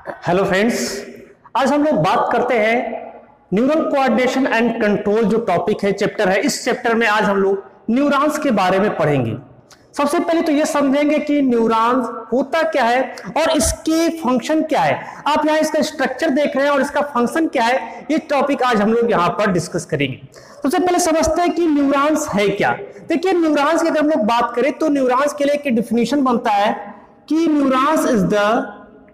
Hello friends, आज हम लोग बात करते हैं न्यूरल कोऑर्डिनेशन एंड कंट्रोल। जो टॉपिक है, चैप्टर है, इस चैप्टर में आज हम लोग न्यूरॉन्स के बारे में पढ़ेंगे। सबसे पहले तो ये समझेंगे कि न्यूरॉन्स होता क्या है और इसके फंक्शन क्या है। आप यहाँ इसका स्ट्रक्चर देख रहे हैं और इसका फंक्शन क्या है, ये टॉपिक आज हम लोग यहाँ पर डिस्कस करेंगे। सबसे पहले समझते हैं कि न्यूरॉन्स है क्या। देखिए, न्यूरॉन्स की अगर हम लोग बात करें तो न्यूरॉन्स के लिए एक डिफिनीशन बनता है कि neurons is the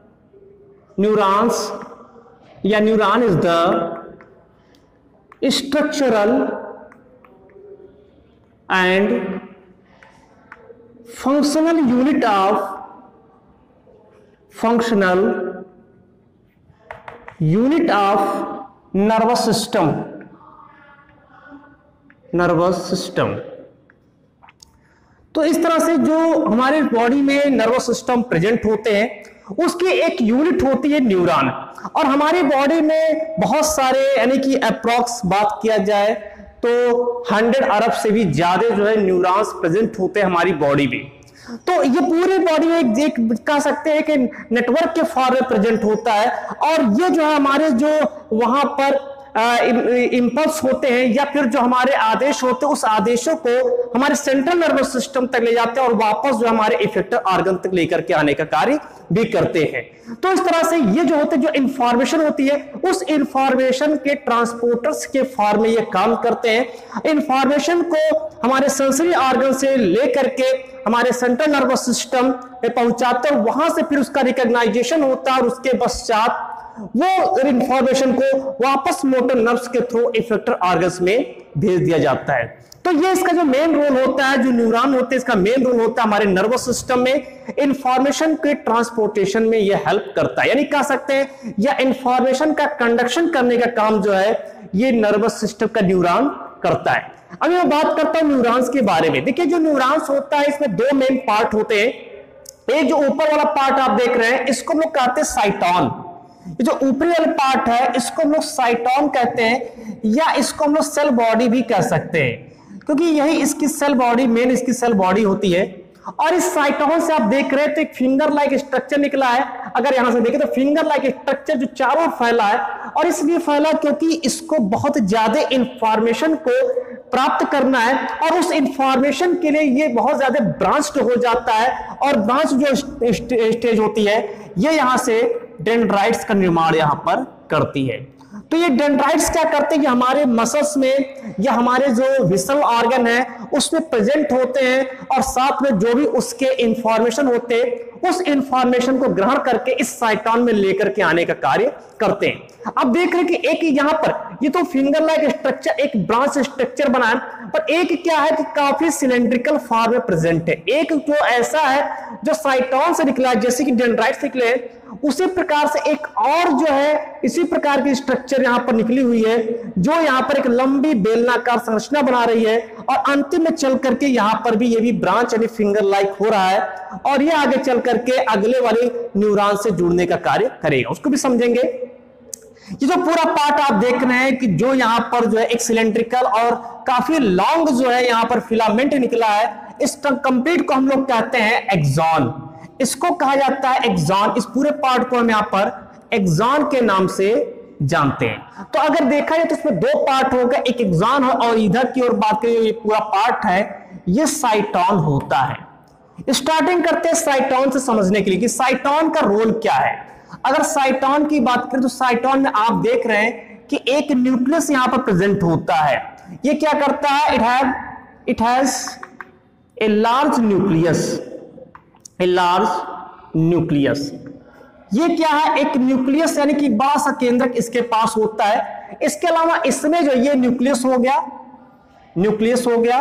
neuron is the structural and functional unit of nervous system. तो इस तरह से जो हमारे बॉडी में नर्वस सिस्टम प्रेजेंट होते हैं उसकी एक यूनिट होती है न्यूरॉन। और हमारी बॉडी में बहुत सारे, यानी कि अप्रॉक्स बात किया जाए तो 100 अरब से भी ज्यादा जो है न्यूरॉन्स प्रेजेंट होते हैं हमारी बॉडी में। तो ये पूरी बॉडी में एक कह सकते हैं कि नेटवर्क के फॉर्म में प्रेजेंट होता है। और ये जो है हमारे जो वहां पर इंपल्स होते हैं या फिर जो हमारे आदेश होते हैं, उस आदेशों को हमारे सेंट्रल नर्वस सिस्टम तक ले जाते हैं और वापस जो हमारे इफेक्टर ऑर्गन तक लेकर के आने का कार्य भी करते हैं। तो इस तरह से ये जो होते हैं, जो इंफॉर्मेशन होती है, उस इंफॉर्मेशन के ट्रांसपोर्टर्स के फॉर्म में ये काम करते हैं। इंफॉर्मेशन को हमारे सेंसरी ऑर्गन से लेकर के हमारे सेंट्रल नर्वस सिस्टम में पहुंचाते हैं, वहां से फिर उसका रिकॉग्नाइजेशन होता है और उसके पश्चात वो इंफॉर्मेशन को वापस मोटर नर्व्स के थ्रू इफेक्टर ऑर्गन्स में भेज दिया जाता है। तो ये इसका जो मेन रोल होता है, जो न्यूरॉन होते हैं, इसका मेन रोल होता है हमारे नर्वस सिस्टम में इंफॉर्मेशन के ट्रांसपोर्टेशन में ये हेल्प करता है। यानी कह सकते हैं या इंफॉर्मेशन का कंडक्शन करने का काम जो है ये नर्वस सिस्टम का न्यूरॉन करता है। अभी मैं बात करता हूं न्यूरॉन्स के बारे में। देखिए, जो न्यूरॉन्स होता है इसमें दो मेन पार्ट होते हैं। एक जो ऊपर वाला पार्ट आप देख रहे हैं, इसको हम लोग कहते हैं साइटॉन। ये जो ऊपरी वाला पार्ट है इसको हम लोग साइटॉन कहते हैं, या इसको हम लोग सेल बॉडी भी कह सकते हैं, क्योंकि यही इसकी सेल बॉडी, मेन इसकी सेल बॉडी होती है। और इस साइटॉन से आप देख रहे हैं तो एक फिंगर लाइक स्ट्रक्चर निकला है। अगर यहां से देखें तो फिंगर लाइक स्ट्रक्चर जो चारों फैला है, और इसलिए फैला क्योंकि इसको बहुत ज्यादा इंफॉर्मेशन को प्राप्त करना है और उस इंफॉर्मेशन के लिए ये बहुत ज्यादा ब्रांच्ड हो जाता है। और ब्रांच जो स्टेज होती है ये यहां से डेंड्राइट्स का निर्माण यहां पर करती है। तो ये डेंड्राइट्स क्या करते हैं, हमारे मसल्स में या हमारे जो विसरल ऑर्गन है उसमें प्रेजेंट होते हैं और साथ में जो भी उसके इंफॉर्मेशन होते हैं उस इंफॉर्मेशन को ग्रहण करके इस साइटॉन में लेकर के आने का कार्य करते हैं। अब देख रहे हैं कि एक यहां पर ये तो फिंगर लाइक स्ट्रक्चर, एक ब्रांच स्ट्रक्चर बना है, पर एक क्या है कि काफी सिलेंड्रिकल फॉर्म में प्रेजेंट है। एक जो ऐसा है जो साइटॉन से निकला है, जैसे कि डेंड्राइट्स निकले, उसी प्रकार से एक और जो है इसी प्रकार की स्ट्रक्चर यहां पर निकली हुई है, जो यहां पर एक लंबी बेलनाकार संरचना बना रही है। और अंतिम में चल करके यहां पर भी ये भी ब्रांच यानी फिंगर लाइक हो रहा है और ये आगे चल करके अगले वाले न्यूरॉन से जुड़ने का कार्य करेगा, उसको भी समझेंगे। ये जो पूरा पार्ट आप देख रहे हैं कि जो यहां पर जो है एक सिलेंड्रिकल और काफी लॉन्ग जो है यहां पर फिलामेंट निकला है, इस कंप्लीट को हम लोग कहते हैं एक्सॉन। इसको कहा जाता है एक्सॉन। इस पूरे पार्ट को हम यहां पर एक्सॉन के नाम से जानते हैं। तो अगर देखा जाए तो इसमें दो पार्ट हो गए, एक एक्सॉन है और इधर की ओर बात करें ये पूरा पार्ट है ये साइटॉन होता है। स्टार्टिंग करते हैं साइटॉन से समझने के लिए कि साइटॉन का रोल क्या है। अगर साइटॉन की बात करें तो साइटॉन में आप देख रहे हैं कि एक न्यूक्लियस यहां पर प्रेजेंट होता है। ये क्या करता है, it has a large nucleus. ये क्या है, एक न्यूक्लियस यानी कि बड़ा सा केंद्रक इसके पास होता है। इसके अलावा इसमें जो ये न्यूक्लियस हो गया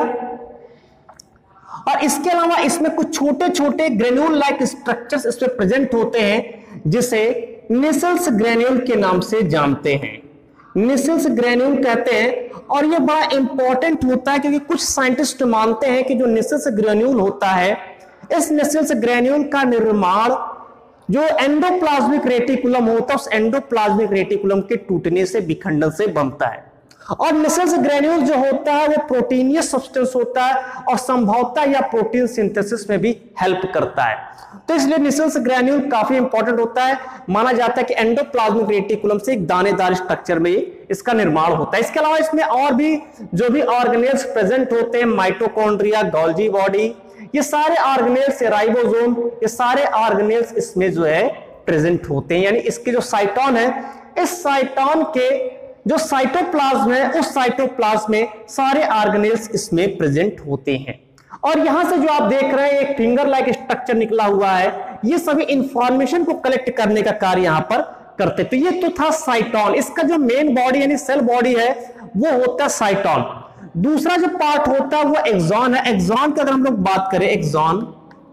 और इसके अलावा इसमें कुछ छोटे छोटे ग्रेन्यूल लाइक स्ट्रक्चर्स इसमें प्रेजेंट होते हैं, जिसे निसेल्स ग्रेन्यूल के नाम से जानते हैं। निसेल्स ग्रेन्यूल कहते हैं। और ये बड़ा इंपॉर्टेंट होता है क्योंकि कुछ साइंटिस्ट मानते हैं कि जो निसेल्स ग्रेन्यूल होता है, इस निसेल्स ग्रेन्यूल का निर्माण जो एंडोप्लाज्मिक रेटिकुलम होता है, उस एंडोप्लाज्मिक रेटिकुलम के टूटने से, विखंडन से बनता है। और निसेल्स ग्रेन्यूल जो होता है वो प्रोटीनियस सब्सटेंस होता है और संभवतः या प्रोटीन सिंथेसिस में भी हेल्प करता है। तो इसलिए निसेल्स ग्रेन्यूल काफी इंपॉर्टेंट होता है। माना जाता है कि एंडोप्लाज्मिक रेटिकुलम से एक दानेदार स्ट्रक्चर में इसका निर्माण होता है। इसके अलावा इसमें और भी जो भी ऑर्गेनेल्स प्रेजेंट होते हैं, माइटोकॉन्ड्रिया, गोल्जी बॉडी, ये सारे ऑर्गेनेल्स, राइबोसोम, ये सारे ऑर्गेनेल्स इसमें जो है प्रेजेंट होते हैं। यानी इसके जो साइटोन है, इस साइटोन के जो साइटोप्लाज्म है, उस साइटोप्लाज्म में सारे ऑर्गेनेल्स इसमें प्रेजेंट होते हैं। और यहां से जो आप देख रहे हैं एक फिंगर लाइक स्ट्रक्चर निकला हुआ है, ये सभी इंफॉर्मेशन को कलेक्ट करने का कार्य यहां पर करते। तो ये तो था साइटोन। इसका जो मेन बॉडी यानी सेल बॉडी है वो होता है साइटोन। दूसरा जो पार्ट होता है वो एक्सॉन है। एक्सॉन की अगर हम लोग बात करें, एक्सॉन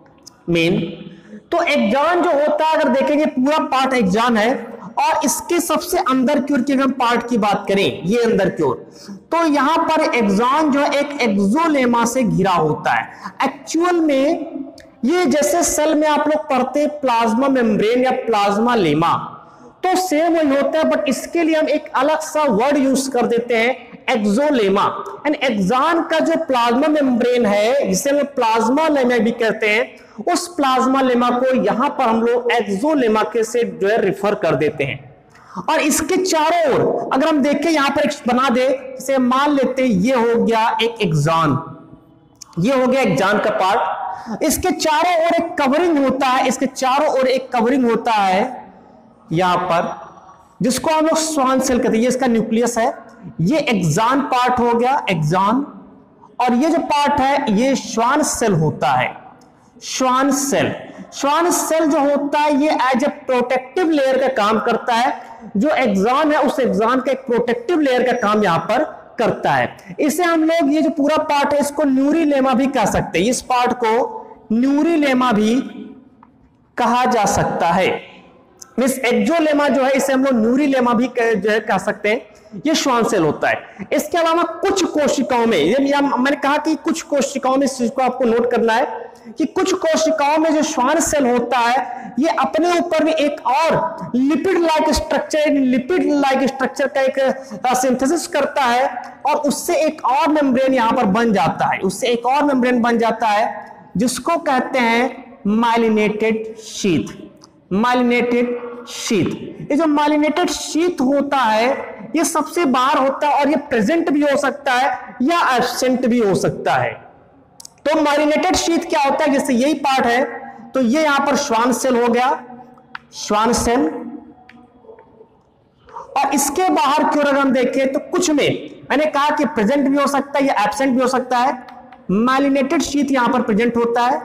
मेन, तो एक्सॉन जो होता है, अगर देखेंगे पूरा पार्ट एक्सॉन है और इसके सबसे अंदर की ओर की अगर पार्ट की बात करें, ये अंदर की ओर, तो यहां पर एक्सॉन जो है एक एक्सोलेमा से घिरा होता है। एक्चुअल में ये जैसे सेल में आप लोग पढ़ते हैं प्लाज्मा मेम्ब्रेन या प्लाज्मा लेमा, तो सेम वही होता है, बट इसके लिए हम एक अलग सा वर्ड यूज कर देते हैं, एक्सोलेमा। एंड एक्सॉन का जो प्लाज्मा मेम्ब्रेन है, जिसे हम प्लाज्मा लेमा भी कहते हैं, उस प्लाज्मा लेमा को यहां पर हम लोग एक्सोलेमा के से जो है रिफर कर देते हैं। और इसके चारों ओर अगर हम देखें, यहां पर एक बना दे, जैसे मान लेते हैं ये हो गया एक एक्सॉन, ये हो गया एक्सॉन का पार्ट। इसके चारों ओर एक कवरिंग होता है, इसके चारों ओर एक कवरिंग होता है यहां पर, जिसको हम लोग स्वान सेल कहते हैं। ये इसका न्यूक्लियस है, ये एक्सॉन पार्ट हो गया, एक्सॉन। और ये जो पार्ट है ये श्वान सेल होता है, श्वान सेल। श्वान सेल जो होता है ये एज ए प्रोटेक्टिव लेयर का काम करता है। जो एक्सॉन है उस एक्सॉन का एक प्रोटेक्टिव लेयर का काम यहां पर करता है। इसे हम लोग, ये जो पूरा पार्ट है इसको न्यूरीलेमा भी कह सकते हैं, इस पार्ट को न्यूरीलेमा भी कहा जा सकता है। मिस एक्सोलेमा जो है इसे हम लोग न्यूरीलेमा भी जो है कह सकते हैं। ये श्वान सेल होता है। इसके अलावा कुछ कोशिकाओं में, मैंने कहा कि कुछ कोशिकाओं में, इस चीज को आपको नोट करना है कि कुछ कोशिकाओं में जो श्वान सेल होता है ये अपने ऊपर भी एक और लिपिड लाइक स्ट्रक्चर का एक सिंथेसिस करता है और उससे एक और मेम्ब्रेन यहां पर बन जाता है, उससे एक और मेम्ब्रेन बन जाता है जिसको कहते हैं माइलिनेटेड शीथ। माइलिनेटेड शीथ, ये जो माइलिनेटेड शीथ होता है ये सबसे बाहर होता है और ये प्रेजेंट भी हो सकता है या एब्सेंट भी हो सकता है। तो माइलिनेटेड शीथ क्या होता है, जैसे यही पार्ट है तो ये यहां पर श्वान सेल हो गया, श्वान सेल। और इसके बाहर की ओर अगर हम देखें तो कुछ में मैंने कहा कि प्रेजेंट भी हो सकता है या एब्सेंट भी हो सकता है। माइलिनेटेड शीथ यहां पर प्रेजेंट होता है,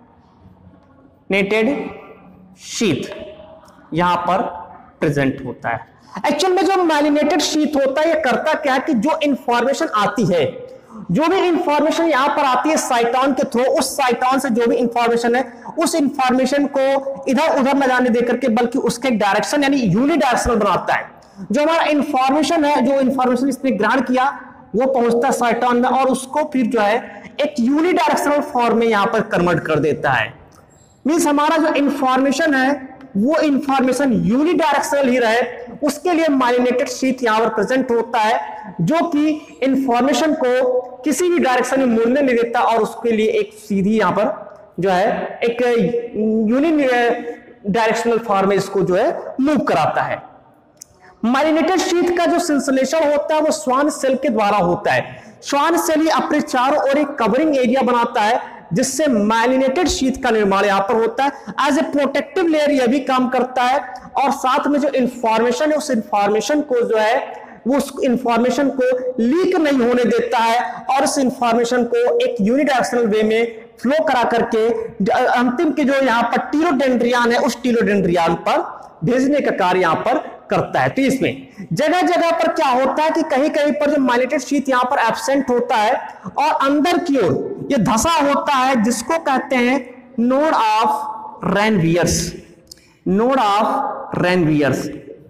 नेटेड शीथ यहां पर प्रेजेंट होता है। एक्चुअल में जो माइलिनेटेड शीथ होता है ये करता क्या है कि जो इंफॉर्मेशन आती है, जो भी इंफॉर्मेशन यहां पर आती है साइटोन के थ्रू, उस साइटोन से जो भी इंफॉर्मेशन है उस इंफॉर्मेशन को इधर उधर न जाने देकर के बल्कि उसके डायरेक्शन यानी यूनिडायरेक्शनल बनाता है। जो हमारा इंफॉर्मेशन है, जो इंफॉर्मेशन इसने ग्रहण किया वो पहुंचता है साइटोन में और उसको फिर जो है एक यूनिडायरेक्शनल फॉर्म में यहां पर कन्वर्ट कर देता है। मींस हमारा जो इंफॉर्मेशन है वो इंफॉर्मेशन यूनिडायरेक्शनल ही रहे, उसके लिए माइलिनेटेड शीथ यहां पर प्रेजेंट होता है जो कि इंफॉर्मेशन को किसी भी डायरेक्शन में मुड़ने नहीं देता और उसके लिए एक सीधी यहां पर जो है एक यूनि डायरेक्शनल फॉर्म में इसको जो है मूव कराता है। माइलिनेटेड शीथ का जो संश्लेषण होता है वो श्वान सेल के द्वारा होता है। श्वान सेल ही अपने चारों ओर एक कवरिंग एरिया बनाता है जिससे माइलिनेटेड शीथ का निर्माण यहां पर होता है। एज ए प्रोटेक्टिव लेयर यह भी काम करता है और साथ में जो इंफॉर्मेशन है उस इंफॉर्मेशन को जो है वो उस इंफॉर्मेशन को लीक नहीं होने देता है और उस इंफॉर्मेशन को एक यूनिडायरेक्शनल वे में फ्लो करा करके अंतिम के जो यहां पर टीलोडेंड्रियन है उस टीलोडेंड्रियन पर भेजने का कार्य यहां पर करता है। तो इसमें जगह जगह पर क्या होता है कि कहीं कहीं पर जो माइलिनेटेड शीथ यहां पर एब्सेंट होता है और अंदर की ओर ये धसा होता है जिसको कहते हैं node of Ranvier's, node of Ranvier's.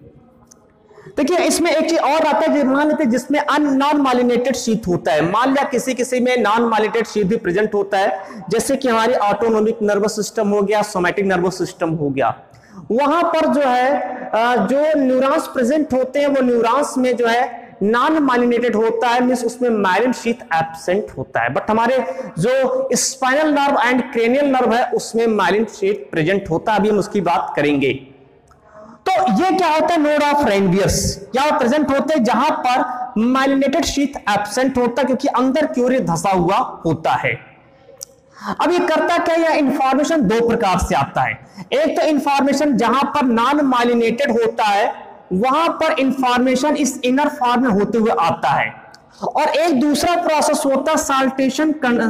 देखिए इसमें एक चीज और आता है, मान लेते हैं जिसमें नॉन माइलिनेटेड शीथ होता है। मान लिया किसी में नॉन माइलिनेटेड शीथ भी प्रेजेंट होता है, जैसे कि हमारी ऑटोनोमिक नर्वस सिस्टम हो गया, सोमैटिक नर्वस सिस्टम हो गया। वहां पर जो है जो न्यूरॉन्स प्रेजेंट होते हैं वो न्यूरॉन्स में जो है नॉन माइलिनेटेड होता है, मींस उसमें माइलिन शीथ एब्सेंट होता है, बट हमारे जो spinal nerve and cranial nerve है उसमें माइलिन शीथ प्रेजेंट होता है। अभी हम उसकी बात करेंगे। तो ये क्या होता है, नोड ऑफ रेनवियर्स क्या प्रेजेंट होते हैं जहां पर माइलिनेटेड शीथ एब्सेंट होता है, क्योंकि अंदर की ओर ये धंसा हुआ होता है। अब ये करता क्या, यह इंफॉर्मेशन दो प्रकार से आता है। एक तो इंफॉर्मेशन जहां पर नॉन माइलिनेटेड होता है, वहां पर इंफॉर्मेशन इस इनर फॉर्म में होते हुए आता है, और एक दूसरा प्रोसेस होता है साल्टेशन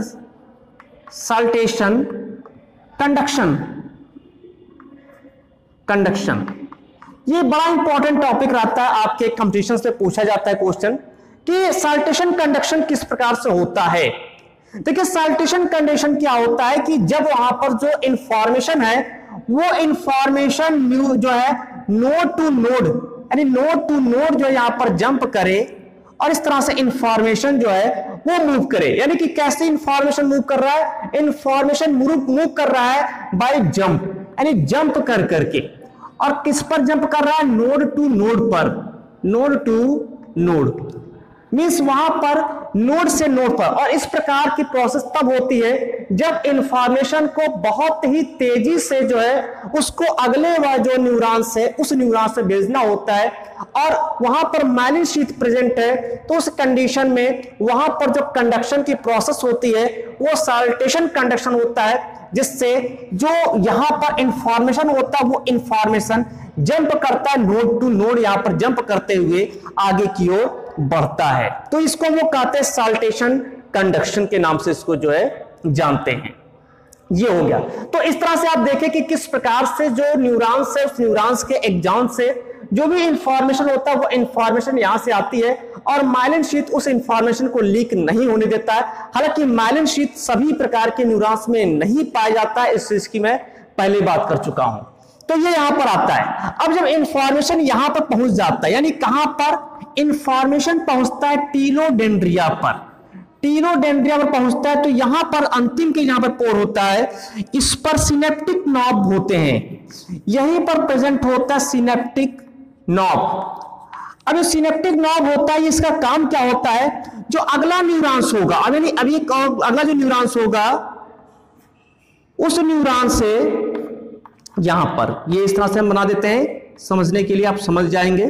कंडक्शन। ये बड़ा इंपॉर्टेंट टॉपिक रहता है, आपके कंपटीशन से पूछा जाता है क्वेश्चन कि साल्टेशन कंडक्शन किस प्रकार से होता है। देखिए साल्टेशन कंडक्शन क्या होता है कि जब वहां पर जो इंफॉर्मेशन है वो इंफॉर्मेशन जो है नोड टू नोड, यानी नोड टू नोड जो यहां पर जंप करे और इस तरह से इंफॉर्मेशन जो है वो मूव करे। यानी कि कैसे इंफॉर्मेशन मूव कर रहा है, इंफॉर्मेशन मूव कर रहा है बाय जंप, यानी जंप कर करके। और किस पर जंप कर रहा है, नोड टू नोड पर, नोड टू नोड मींस वहां पर नोड से नोड पर। और इस प्रकार की प्रोसेस तब होती है जब इंफॉर्मेशन को बहुत ही तेजी से जो है उसको अगले वाला जो न्यूरॉन्स है उस न्यूरॉन से भेजना होता है, और वहां पर माइलिन शीथ प्रेजेंट है। तो उस कंडीशन में वहां पर जो कंडक्शन की प्रोसेस होती है वो साल्टेशन कंडक्शन होता है, जिससे जो यहां पर इंफॉर्मेशन होता है वो इंफॉर्मेशन जंप करता है नोड टू नोड, यहां पर जंप करते हुए आगे की ओर बढ़ता है। तो इसको वो कहते हैं साल्टेशन कंडक्शन के नाम से इसको जो है जानते हैं। ये हो गया। तो इस तरह से आप देखें कि किस प्रकार से जो न्यूरॉन्स है उस न्यूरॉन्स के एक्सॉन से जो भी इंफॉर्मेशन होता है वो इंफॉर्मेशन यहां से आती है, और माइलिन शीथ उस इंफॉर्मेशन को लीक नहीं होने देता है। हालांकि माइलिन शीथ सभी प्रकार के न्यूरॉन्स में नहीं पाया जाता है, इस चीज की मैं पहले बात कर चुका हूं। तो ये यहां पर आता है। अब जब इंफॉर्मेशन यहां पर पहुंच जाता है, यानी कहां पर इंफॉर्मेशन पहुंचता है, टीलोडेंड्रिया पर, टीलोडेंड्रिया पर पहुंचता है, तो यहां पर अंतिम के यहां पर पोर होता है, इस पर सिनेप्टिक नॉब होते हैं, यहीं पर प्रेजेंट होता है सिनेप्टिक नॉब। अब ये सिनेप्टिक नॉब होता है, इसका काम क्या होता है, जो अगला न्यूरॉन्स होगा, अभी अगला जो न्यूरॉन्स होगा उस न्यूरॉन से यहां पर ये इस तरह से हम बना देते हैं, समझने के लिए आप समझ जाएंगे।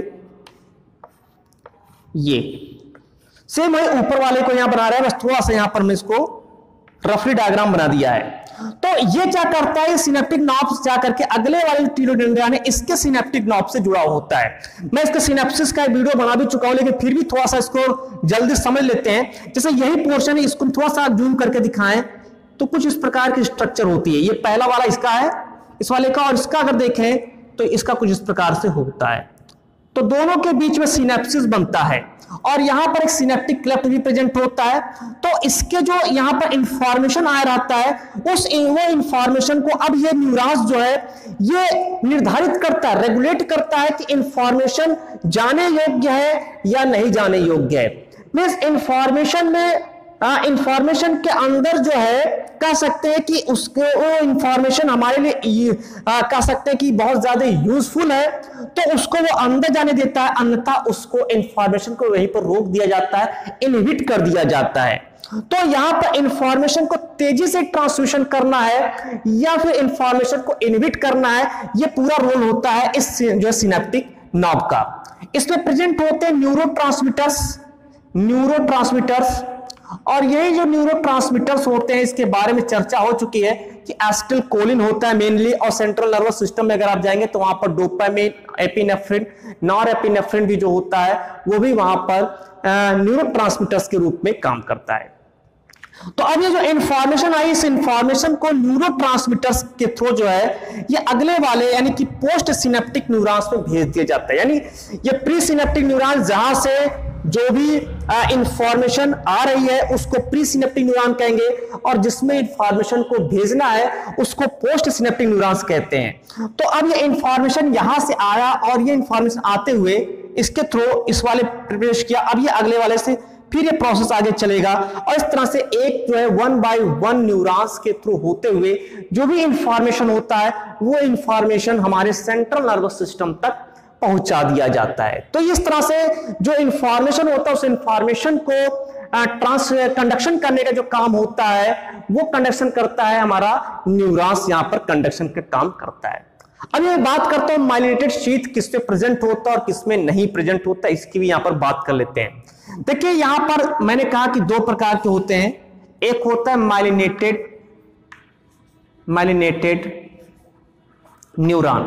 ये सेम है, ऊपर वाले को यहां बना रहा है, बस थोड़ा सा यहां पर मैं इसको रफली डायग्राम बना दिया है। तो ये क्या करता है, सिनेप्टिक नॉब जाकर के अगले वाले टीलोडेंड्रिया है इसके सिनेप्टिक नॉब से जुड़ा होता है। मैं इसके सिनेप्सिस का वीडियो बना भी चुका हूं, लेकिन फिर भी थोड़ा सा इसको जल्दी समझ लेते हैं। जैसे यही पोर्शन है, इसको थोड़ा सा जूम करके दिखाएं तो कुछ इस प्रकार की स्ट्रक्चर होती है। ये पहला वाला इसका है, इस वाले का, और इसका अगर देखें तो इसका कुछ इस प्रकार से होता है। तो दोनों के बीच में सिनेप्सिस बनता है, और यहां पर एक सिनेप्टिक क्लेफ्ट भी प्रेजेंट होता है। तो इसके जो यहां पर इंफॉर्मेशन आ रहता है वो इंफॉर्मेशन को अब ये न्यूरॉन्स जो है ये निर्धारित करता है, रेगुलेट करता है कि इंफॉर्मेशन जाने योग्य है या नहीं जाने योग्य है। मींस इंफॉर्मेशन में इंफॉर्मेशन के अंदर जो है कह सकते हैं कि उसको वो इंफॉर्मेशन हमारे लिए कह सकते हैं कि बहुत ज्यादा यूजफुल है, तो उसको वो अंदर जाने देता है, अन्यथा उसको इंफॉर्मेशन को वहीं पर रोक दिया जाता है, इनहिबिट कर दिया जाता है। तो यहां पर इंफॉर्मेशन को तेजी से ट्रांसमिशन करना है या फिर इंफॉर्मेशन को इनहिबिट करना है, ये पूरा रोल होता है इस जो सिनेप्टिक नॉब का। इसमें प्रेजेंट होते हैं न्यूरोट्रांसमीटर्स, और यही जो न्यूरोट्रांसमीटर्स होते हैं इसके बारे में चर्चा हो चुकी है कि एसिटिलकोलिन होता है मेनली, और सेंट्रल नर्वस सिस्टम में अगर आप जाएंगे तो वहां पर डोपामिन, एपिनेफ्रिन, नॉरएपिनेफ्रिन भी जो होता है वो भी वहां पर न्यूरोट्रांसमीटर्स के रूप में काम करता है। तो अब ये जो इंफॉर्मेशन आई, इस इंफॉर्मेशन को न्यूरोट्रांसमीटर्स के थ्रू जो है ये अगले वाले यानी कि पोस्ट सिनेप्टिक न्यूरॉन्स में भेज दिया जाता है। यानी ये प्री सिनेप्टिक न्यूरॉन्स जहां से जो भी इंफॉर्मेशन आ रही है उसको प्री सिनेप्टिक न्यूरॉन कहेंगे, और जिसमें इंफॉर्मेशन को भेजना है उसको पोस्ट सिनेप्टिक न्यूरॉन्स कहते हैं। तो अब ये इंफॉर्मेशन यहां से आया और ये इंफॉर्मेशन आते हुए इसके थ्रू इस वाले प्रवेश किया, अब ये अगले वाले से फिर ये प्रोसेस आगे चलेगा, और इस तरह से एक जो है 1 by 1 न्यूरॉन्स के थ्रू होते हुए जो भी इंफॉर्मेशन होता है वो इंफॉर्मेशन हमारे सेंट्रल नर्वस सिस्टम तक पहुंचा दिया जाता है। तो इस तरह से जो इंफॉर्मेशन होता है उस इंफॉर्मेशन को कंडक्शन करने का जो काम होता है वो कंडक्शन करता है हमारा न्यूरॉन्स, यहां पर कंडक्शन का काम करता है। अब मैं बात करता हूं माइलिनेटेड शीथ किस में प्रेजेंट होता है और किस में नहीं प्रेजेंट होता है, इसकी भी यहां पर बात कर लेते हैं। देखिए यहां पर मैंने कहा कि दो प्रकार के होते हैं, एक होता है माइलिनेटेड न्यूरॉन,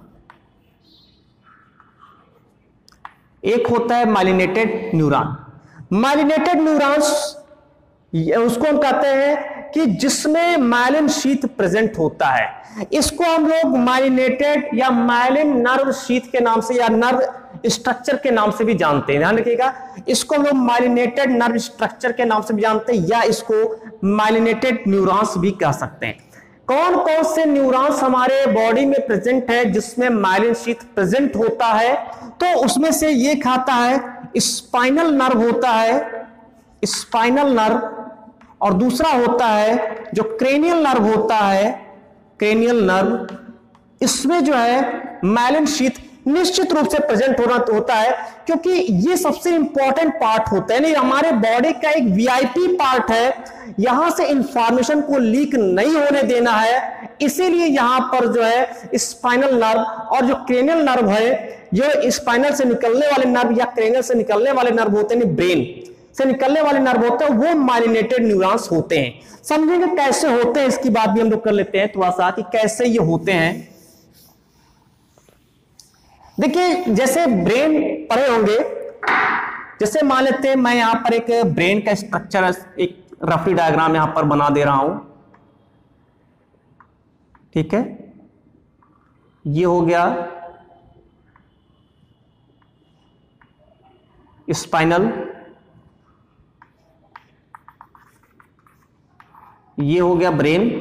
एक होता है माइलिनेटेड न्यूरॉन। माइलिनेटेड न्यूरॉन्स उसको हम कहते हैं कि जिसमें माइलिन शीथ प्रेजेंट होता है, इसको हम लोग माइलिनेटेड या माइलिन नर्व शीथ के नाम से या नर्व स्ट्रक्चर के नाम से भी जानते हैं। ध्यान रखिएगा, इसको हम लोग माइलिनेटेड नर्व स्ट्रक्चर के नाम से भी जानते हैं या इसको माइलिनेटेड न्यूरॉन्स भी कह सकते हैं। कौन कौन से न्यूरॉन्स हमारे बॉडी में प्रेजेंट है जिसमें माइलिन शीथ प्रेजेंट होता है, तो उसमें से ये खाता है स्पाइनल नर्व होता है, स्पाइनल नर्व, और दूसरा होता है जो क्रेनियल नर्व होता है, क्रेनियल नर्व। इसमें जो है माइलिन शीथ निश्चित रूप से प्रेजेंट होता है, क्योंकि ये सबसे इंपॉर्टेंट पार्ट होता है, नहीं हमारे बॉडी का एक वीआईपी पार्ट है, यहां से इंफॉर्मेशन को लीक नहीं होने देना है। इसीलिए यहां पर जो है स्पाइनल नर्व और जो क्रेनियल नर्व है, जो स्पाइनल से निकलने वाले नर्व या क्रेनियल से निकलने वाले नर्व होते हैं, ब्रेन से निकलने वाले नर्व होते हैं, वो माइलिनेटेड न्यूरॉन्स होते हैं। समझेंगे कैसे होते हैं, इसकी बात भी हम लोग कर लेते हैं थोड़ा सा कि कैसे ये होते हैं। देखिए जैसे ब्रेन पढ़े होंगे, जैसे मान लेते हैं मैं यहां पर एक ब्रेन का स्ट्रक्चर, एक रफली डायग्राम यहां पर बना दे रहा हूं, ठीक है। ये हो गया स्पाइनल, ये हो गया ब्रेन,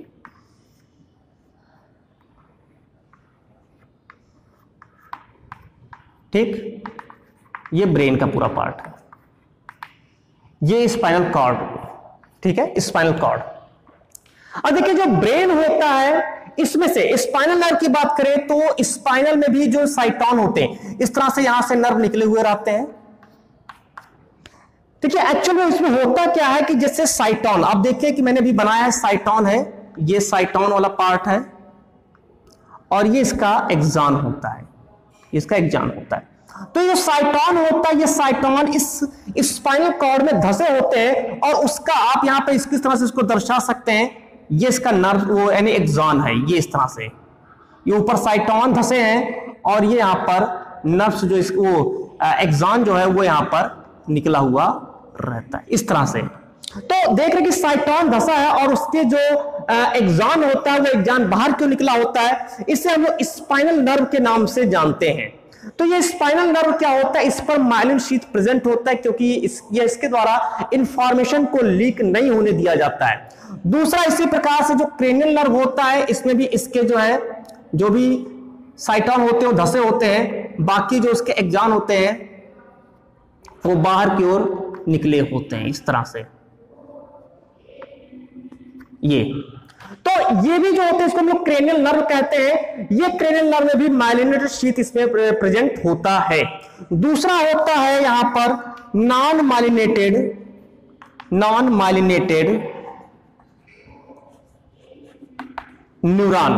ठीक, ये ब्रेन का पूरा पार्ट है, ये स्पाइनल कॉर्ड, ठीक है, स्पाइनल कॉर्ड। अब देखिए जो ब्रेन होता है, इसमें से स्पाइनल नर्व की बात करें तो स्पाइनल में भी जो साइटॉन होते हैं, इस तरह से यहां से नर्व निकले हुए रहते हैं, ठीक है। एक्चुअल में इसमें होता क्या है कि जैसे साइटॉन, आप देखिए कि मैंने भी बनाया है, साइटॉन है, ये साइटॉन वाला पार्ट है, और ये इसका एक्सॉन होता है, इसका एक्सॉन होता है। तो ये साइटॉन होता है, ये साइटॉन इस स्पाइनल कॉर्ड में धसे होते हैं, और उसका आप यहां पे इस तरह से इसको दर्शा सकते हैं, ये इसका नर्व वो यानी एक्सॉन है, ये इस तरह से ये ऊपर साइटॉन धसे हैं और ये यहां पर नर्व्स जो इसको एक्सॉन जो है वो यहां पर निकला हुआ रहता है इस तरह से। तो देख रहे कि साइटॉन धसा है और उसके जो एक्सॉन होता है वो एक्सॉन बाहर क्यों निकला होता है, इसे हम लोग स्पाइनल नर्व के नाम से जानते हैं। तो ये स्पाइनल नर्व क्या होता है, इस पर माइलिन शीथ प्रेजेंट होता है, क्योंकि इसके द्वारा इंफॉर्मेशन को लीक नहीं होने दिया जाता है। दूसरा इसी प्रकार से जो क्रेनियल नर्व होता है, इसमें भी इसके जो है जो भी साइटॉन होते हैं वो धसे होते हैं, बाकी जो उसके एक्सॉन होते हैं वो बाहर की ओर निकले होते हैं इस तरह से। ये तो ये भी जो होते हैं इसको हम लोग क्रेनियल नर्व कहते हैं। ये क्रेनियल नर्व में भी माइलिनेटेड शीथ इसमें प्रेजेंट होता है। दूसरा होता है यहां पर non myelinated neuron.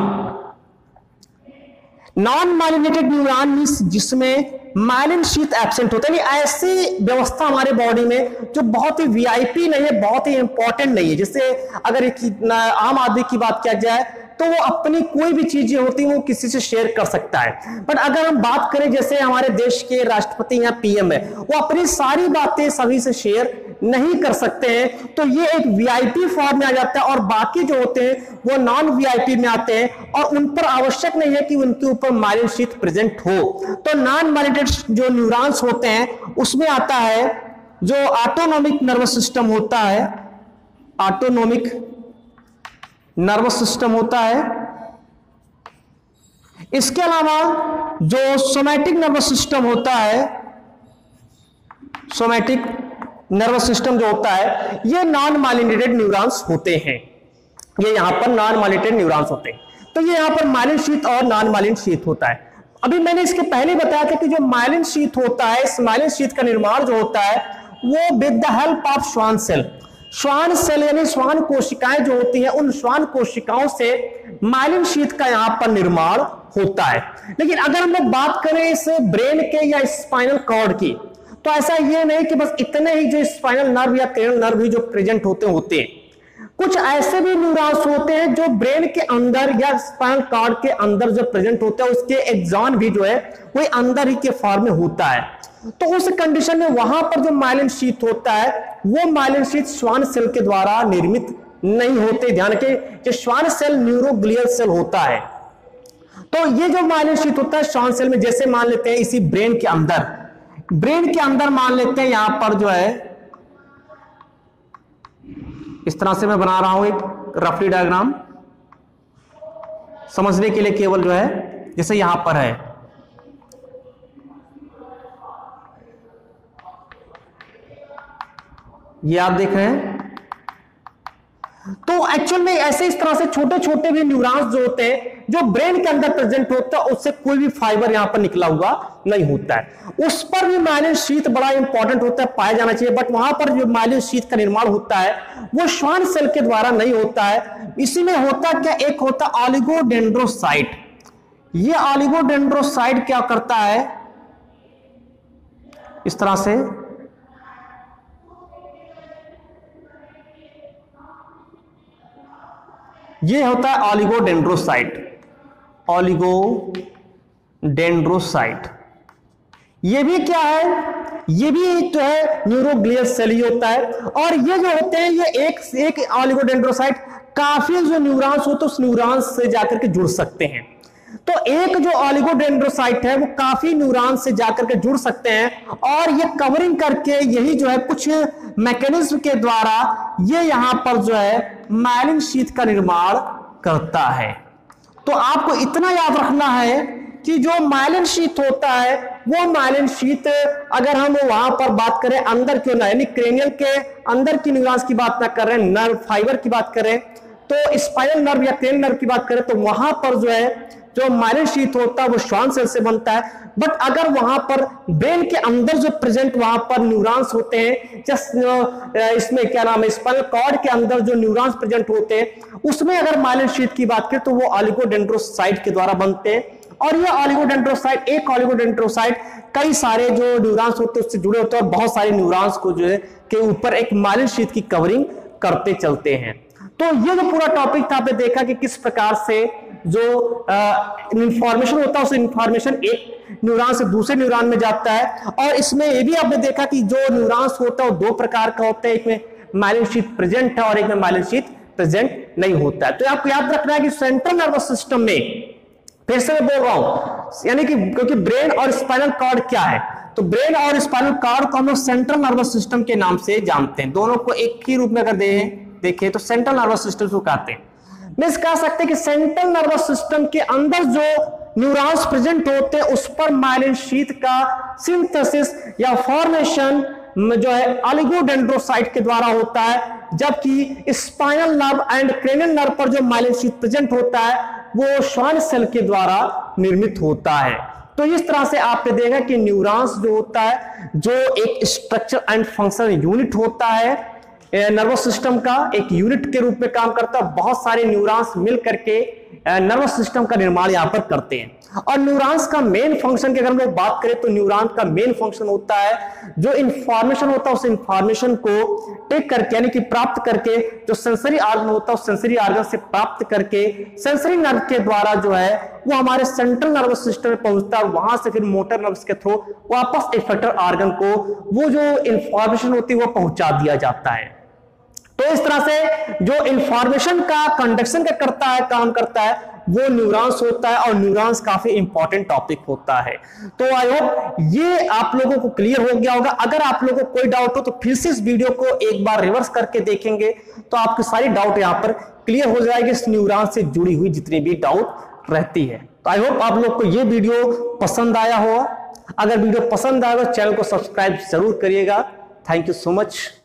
Non myelinated neuron means जिसमें माइलिन शीथ एब्सेंट होता है, ऐसी व्यवस्था हमारे बॉडी में जो बहुत ही वीआईपी नहीं है, बहुत ही इंपॉर्टेंट नहीं है। जैसे अगर एक आम आदमी की बात किया जाए तो वो अपनी कोई भी चीजें होती है वो किसी से शेयर कर सकता है, बट अगर हम बात करें जैसे हमारे देश के राष्ट्रपति या पीएम है, वो अपनी सारी बातें सभी से शेयर नहीं कर सकते हैं, तो ये एक वीआईपी फॉर्म में आ जाता है और बाकी जो होते हैं वो नॉन वीआईपी में आते हैं और उन पर आवश्यक नहीं है कि उनके ऊपर माइलिन शीथ प्रेजेंट हो। तो नॉन माइलिनेटेड जो न्यूरॉन्स होते हैं उसमें आता है जो ऑटोनॉमिक नर्वस सिस्टम होता है, ऑटोनॉमिक नर्वस सिस्टम होता है। इसके अलावा जो सोमैटिक नर्वस सिस्टम होता है, सोमैटिक नर्वस सिस्टम जो होता है, ये नॉन माइलिनेटेड न्यूरॉन्स होते हैं। ये यहां पर नॉन माइलिनेटेड न्यूरॉन्स होते हैं। तो ये यहां पर माइलिन शीथ और नॉन माइलिन शीथ होता है। अभी मैंने इसके पहले बताया था कि जो माइलिन शीथ होता है, इस माइलिन शीथ का निर्माण जो होता है वो with the help of Schwann cell, Schwann cell यानी श्वान कोशिकाएं जो होती हैं, उन श्वान कोशिकाओं से माइलिन शीथ का यहां पर निर्माण होता है। लेकिन अगर हम लोग बात करें इस ब्रेन के या स्पाइनल कॉर्ड की, तो ऐसा ये नहीं कि बस इतने ही जो स्पाइनल नर्व या क्रेनियल नर्व ही जो प्रेजेंट होते हैं, कुछ ऐसे भी न्यूरॉन्स होते हैं जो ब्रेन के अंदर या स्पाइनल कॉर्ड के अंदर जो प्रेजेंट होते हैं, उसके एक्सॉन भी जो है वो अंदर ही के फॉर्म में होता है। तो उस कंडीशन में वहां पर जो माइलिन शीथ होता है वो माइलिन शीथ श्वान सेल के द्वारा निर्मित नहीं होते। ध्यान रखें, जो श्वान सेल न्यूरोग्लियल सेल होता है, तो ये जो माइलिन शीथ होता है श्वान सेल में, जैसे मान लेते हैं इसी ब्रेन के अंदर मान लेते हैं यहां पर जो है इस तरह से मैं बना रहा हूं एक रफली डायग्राम समझने के लिए केवल जो है, जैसे यहां पर है ये आप देख रहे हैं। तो एक्चुअल में ऐसे इस तरह से छोटे छोटे भी न्यूरॉन्स जो होते हैं जो ब्रेन के अंदर प्रेजेंट होता है, उससे कोई भी फाइबर यहां पर निकला हुआ नहीं होता है, उस पर भी माइलिन शीथ बड़ा इंपॉर्टेंट होता है, पाया जाना चाहिए। बट वहां पर जो माइलिन शीथ का निर्माण होता है वो श्वान सेल के द्वारा नहीं होता है। इसी में होता क्या, एक होता ऑलिगोडेंड्रोसाइट। ये ऑलिगोडेंड्रोसाइट क्या करता है, इस तरह से ये होता है ऑलिगोडेंड्रोसाइट। ये भी क्या है, ये भी जो है न्यूरोग्लियल सेल ही होता है। और ये जो होते हैं ये एक ऑलिगोडेंड्रोसाइट काफी जो न्यूरॉन्स हो तो उस न्यूरॉन्स से जाकर के जुड़ सकते हैं। तो एक जो ऑलिगोडेंड्रोसाइट है वो काफी न्यूरॉन्स से जाकर के जुड़ सकते हैं, और ये कवरिंग करके यही जो है कुछ मैकेनिज्म के द्वारा ये यहां पर जो है माइलिन शीथ का निर्माण करता है। तो आपको इतना याद रखना है कि जो माइलिन शीथ होता है वो माइलिन शीथ, अगर हम वहां पर बात करें अंदर क्यों ना, यानी क्रेनियल के अंदर की न्यूरॉन्स की बात ना कर रहे हैं, नर्व फाइबर की बात करें, तो स्पाइनल नर्व या क्रेनियल नर्व की बात करें, तो वहां पर जो है जो माइलिन शीथ होता है वो श्वान सेल से बनता है। बट अगर वहां पर ब्रेन के अंदर जो प्रेजेंट वहां पर न्यूरॉन्स होते हैं, जस्ट इसमें क्या नाम है, स्पाइनल कॉर्ड के अंदर जो न्यूरॉन्स प्रेजेंट होते हैं उसमें अगर माइलिन शीथ की बात करें तो वो ऑलिगोडेंड्रोसाइट के द्वारा बनते हैं। और ये ऑलिगोडेंड्रोसाइट, एक ऑलिगोडेंड्रोसाइट कई सारे जो न्यूरॉन्स होते हैं उससे जुड़े होते हैं, और बहुत सारे न्यूरॉन्स को जो है के ऊपर एक माइलिन शीथ की कवरिंग करते चलते हैं। तो ये जो पूरा टॉपिक था, आपने देखा कि किस प्रकार से जो इंफॉर्मेशन होता है उस इंफॉर्मेशन एक न्यूरॉन से दूसरे न्यूरॉन में जाता है। और इसमें ये भी आपने देखा कि जो न्यूरॉन्स होता है वो दो प्रकार का होता है, एक में माइलिन शीथ प्रेजेंट है और एक में माइलिन शीथ प्रेजेंट नहीं होता है। तो आपको याद रखना है कि सेंट्रल नर्वस सिस्टम में, फिर से मैं बोल रहा हूं, यानी कि क्योंकि ब्रेन और स्पाइनल कॉर्ड क्या है, तो ब्रेन और स्पाइनल कॉर्ड को हम लोग सेंट्रल नर्वस सिस्टम के नाम से जानते हैं। दोनों को एक ही रूप में अगर देखें तो सेंट्रल नर्वस सिस्टम को कहते हैं। मींस कह सकते हैं कि सेंट्रल नर्वस सिस्टम के अंदर जो न्यूरॉन्स प्रेजेंट होते हैं उस पर माइलिन शीथ का सिंथेसिस या फॉर्मेशन जो है ऑलिगोडेंड्रोसाइट के द्वारा होता है, जबकि spinal nerve and cranial nerve पर जो माइलिन शीथ प्रेजेंट होता है वो श्वान सेल के द्वारा निर्मित होता है। तो इस तरह से आपने देखा कि न्यूरॉन्स जो होता है जो एक स्ट्रक्चर एंड फंक्शन यूनिट होता है, नर्वस सिस्टम का एक यूनिट के रूप में काम करता है। बहुत सारे न्यूरॉन्स मिल करके नर्वस सिस्टम का निर्माण यहां पर करते हैं। और न्यूरॉन्स का मेन फंक्शन की अगर हम लोग बात करें तो न्यूरॉन का मेन फंक्शन होता है जो इंफॉर्मेशन होता है उस इंफॉर्मेशन को टेक करके, यानी कि प्राप्त करके, जो सेंसरी ऑर्गन होता है उस सेंसरी ऑर्गन से प्राप्त करके सेंसरी नर्व के द्वारा जो है वो हमारे सेंट्रल नर्वस सिस्टम में पहुंचता है। वहां से फिर मोटर नर्व्स के थ्रू वापस इफेक्टर ऑर्गन को वो जो इंफॉर्मेशन होती है वो पहुंचा दिया जाता है। तो इस तरह से जो इंफॉर्मेशन का कंडक्शन का काम करता है वो न्यूरॉन्स होता है, और न्यूरॉन्स काफी इंपॉर्टेंट टॉपिक होता है। तो आई होप ये आप लोगों को क्लियर हो गया होगा। अगर आप लोगों को कोई डाउट हो तो फिर से इस वीडियो को एक बार रिवर्स करके देखेंगे तो आपकी सारी डाउट यहां पर क्लियर हो जाएगी, इस न्यूरॉन से जुड़ी हुई जितनी भी डाउट रहती है। तो आई होप आप लोग को ये वीडियो पसंद आया होगा। अगर वीडियो पसंद आया तो चैनल को सब्सक्राइब जरूर करिएगा। Thank you so much.